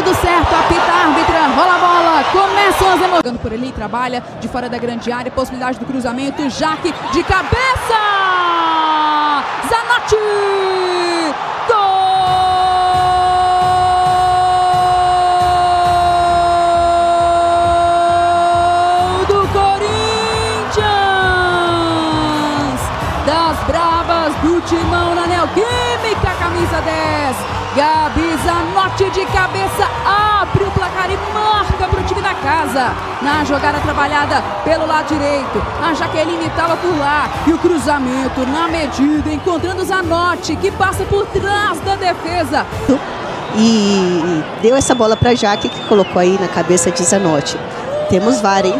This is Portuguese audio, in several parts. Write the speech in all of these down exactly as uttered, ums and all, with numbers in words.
tudo certo, apita a árbitra, rola a bola, começam as emoções. Jogando por ali, trabalha de fora da grande área, possibilidade do cruzamento, Jaque de cabeça! Zanotti! Gol do Corinthians! Das bravas do Timão na Neoquímica, camisa dez. Gabi Zanotti de cabeça abre o placar e marca para o time da casa. Na jogada trabalhada pelo lado direito, a Jaqueline estava por lá. E o cruzamento na medida, encontrando o Zanotti, que passa por trás da defesa. E deu essa bola para a Jaque, que colocou aí na cabeça de Zanotti. Temos V A R, hein?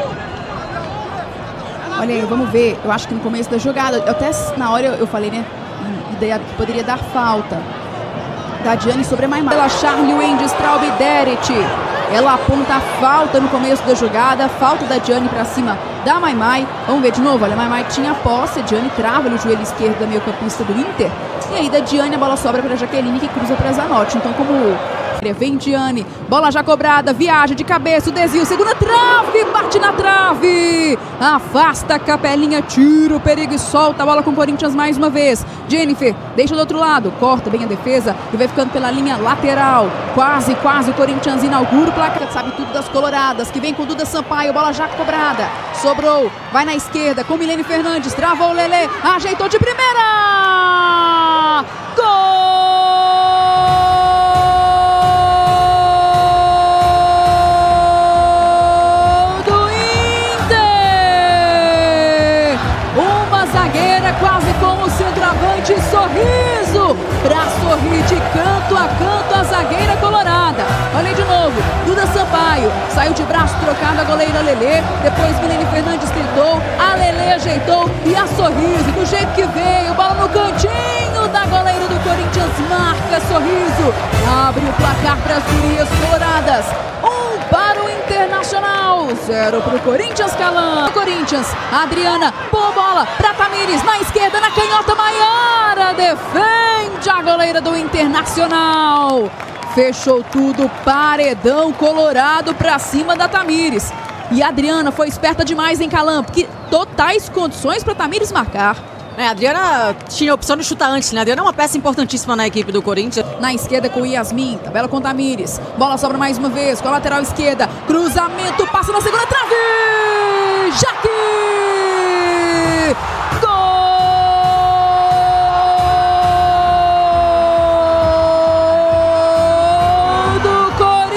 Olha aí, vamos ver. Eu acho que no começo da jogada, até na hora eu falei, né? Ideia que poderia dar falta. Da Diane sobre a Maimai. Pela Charlie Wendy Straub Deret. Ela aponta a falta no começo da jogada. Falta da Diane para cima da Maimai. Vamos ver de novo. Olha, a Maimai tinha posse. A Diane trava no joelho esquerdo da meio campista do Inter. E aí da Diane a bola sobra para a Jaqueline, que cruza para Zanotti. Então como... Vem Diane, bola já cobrada, viaja de cabeça, o desvio, segunda trave, bate na trave, afasta a Capelinha, tira o perigo e solta a bola com o Corinthians mais uma vez. Jennifer deixa do outro lado, corta bem a defesa e vai ficando pela linha lateral. Quase, quase o Corinthians inaugura o placar. Sabe tudo das coloradas, que vem com Duda Sampaio, bola já cobrada, sobrou, vai na esquerda com Milene Fernandes, travou o Lelê, ajeitou de primeira, gol! Quase com o centroavante, sorriso pra sorrir de canto a canto a zagueira colorada. Olha aí de novo, Duda Sampaio saiu de braço trocado a goleira Lelê, depois Milene Fernandes tentou, a Lelê ajeitou e a sorriso, do jeito que veio, bola no cantinho da goleira do Corinthians, marca sorriso, abre o placar para as gurias coloradas. Um para o Internacional, zero para o Corinthians, Calan. Corinthians, Adriana, boa bola para Tamires, na esquerda, na canhota, Maiara defende a goleira do Internacional. Fechou tudo, paredão colorado para cima da Tamires. E a Adriana foi esperta demais em Calan, porque totais condições para Tamires marcar. É, a Adriana tinha a opção de chutar antes, né? A Adriana é uma peça importantíssima na equipe do Corinthians. Na esquerda com Yasmin, tabela com Tamires. Bola sobra mais uma vez com a lateral esquerda. Cruzamento, passa na segunda trave! Jaque! Gol do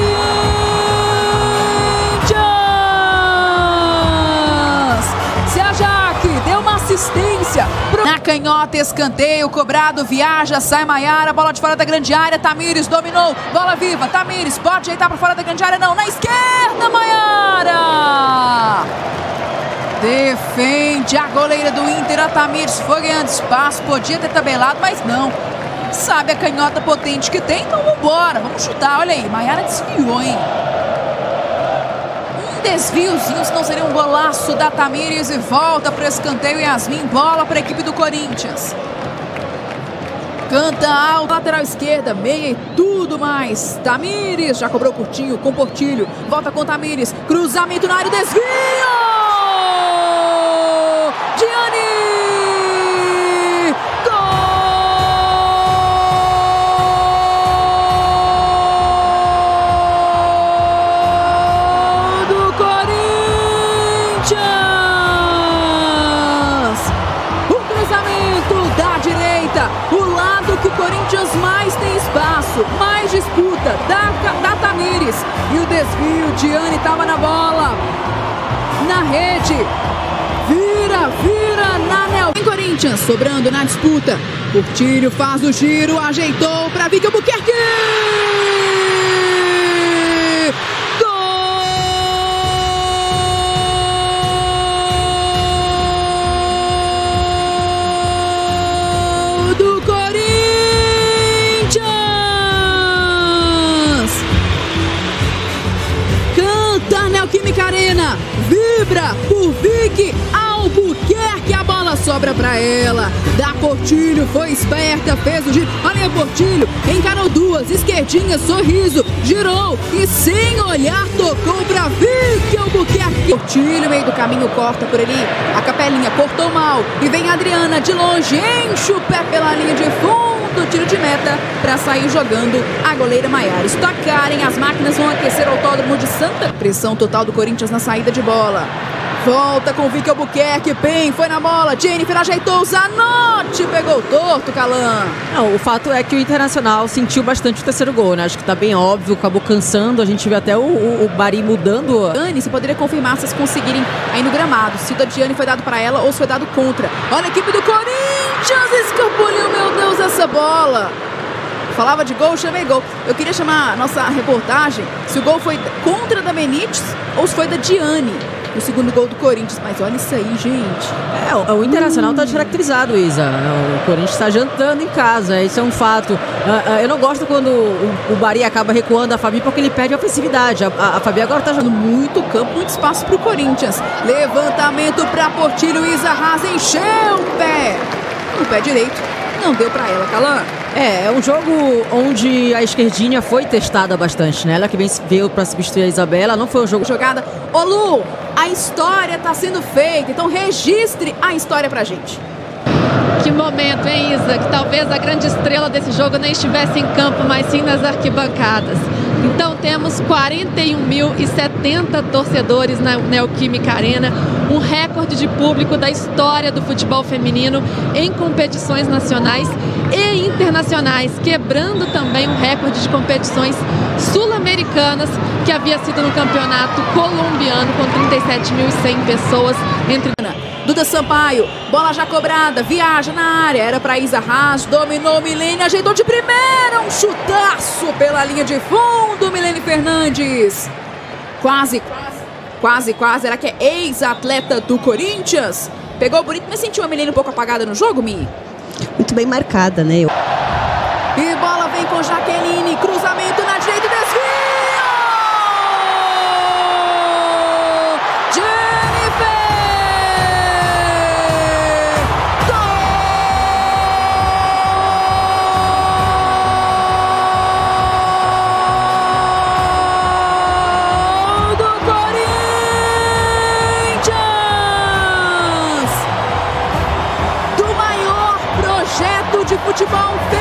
Corinthians! Se a Jaque deu uma assistência pro... Na canhota, escanteio, cobrado, viaja, sai Maiara, bola de fora da grande área, Tamires dominou, bola viva, Tamires pode ajeitar para fora da grande área, não, na esquerda, Maiara! Defende a goleira do Inter, a Tamires foi ganhando espaço, podia ter tabelado, mas não. Sabe a canhota potente que tem, então vambora, vamos chutar, olha aí, Maiara desviou, hein? Desviozinho, se não seria um golaço da Tamires e volta para o escanteio. Yasmin, bola para a equipe do Corinthians. Canta alto, lateral esquerda, meia e tudo mais. Tamires já cobrou curtinho com Portilho. Volta com Tamires, cruzamento na área, desvio! Diane! O lado que o Corinthians mais tem espaço, mais disputa, da, da Tamires. E o desvio, Diane estava na bola, na rede, vira, vira na Nel. Em Corinthians, sobrando na disputa, Portilho faz o giro, ajeitou para Vicky Albuquerque. Do Corinthians, canta Neoquímica Arena, vibra por Vicky Albuquerque, a bola sobra para ela, dá Portilho foi esperta, fez o giro. Olha Portilho, encarou duas, esquerdinha, sorriso, girou e sem olhar tocou pra Vicky Albuquerque. Portilho, meio do caminho, corta por ali. A Capelinha cortou mal e vem a Adriana de longe, enche o pé pela linha de fundo, tiro de meta pra sair jogando a goleira Maiara. Estocarem, as máquinas vão aquecer o autódromo de Santa. Pressão total do Corinthians na saída de bola. Volta com Vicky Albuquerque, Pen foi na bola, Jennifer ajeitou, Zanotti pegou torto, Calan. Não, o fato é que o Internacional sentiu bastante o terceiro gol, né? Acho que tá bem óbvio, acabou cansando, a gente vê até o, o, o Bari mudando. Dani, você poderia confirmar se vocês conseguirem aí no gramado, se o da Diane foi dado para ela ou se foi dado contra. Olha a equipe do Corinthians, escapuliu, meu Deus, essa bola. Falava de gol, chamei gol. Eu queria chamar a nossa reportagem se o gol foi contra da Benítez ou se foi da Diane. O segundo gol do Corinthians, mas olha isso aí, gente. É, o, o Internacional está descaracterizado, Isa. O Corinthians está jantando em casa, isso é um fato. Uh, uh, eu não gosto quando o, o Bari acaba recuando a Fabi porque ele perde a ofensividade. A, a, a Fabi agora está jogando muito campo, muito espaço para o Corinthians. Levantamento para Portilho, Isa Arrasa, encheu o pé. No pé direito, não deu para ela, Calan. É, é um jogo onde a esquerdinha foi testada bastante, né? Ela que veio para substituir a Isabela, não foi um jogo... Jogada. Ô Lu, a história tá sendo feita, então registre a história pra gente. Que momento, hein, Isa? Que talvez a grande estrela desse jogo nem estivesse em campo, mas sim nas arquibancadas. Então temos quarenta e um mil e setenta torcedores na Neoquímica Arena, um recorde de público da história do futebol feminino em competições nacionais e internacionais, quebrando também um recorde de competições sul-americanas que havia sido no campeonato colombiano com trinta e sete mil e cem pessoas entre... Duda Sampaio, bola já cobrada, viaja na área, era para Isa Arras, dominou Milene, ajeitou de primeira, um chutaço pela linha de fundo, Milene Fernandes. Quase, quase, quase, quase, ela que é ex-atleta do Corinthians. Pegou bonito, mas sentiu a Milene um pouco apagada no jogo, Mi? Muito bem marcada, né? E bola vem com Jaqueline, cruzamento na direita, desvio! De futebol